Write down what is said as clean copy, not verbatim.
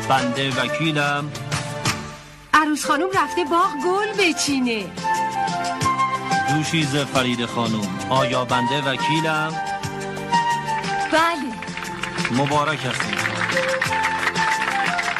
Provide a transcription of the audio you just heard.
بنده وکیلم. عروس خانم رفته باغ گل بچینه. دوشیزه فرید خانم، آیا بنده وکیلم؟ بله. مبارک هستید.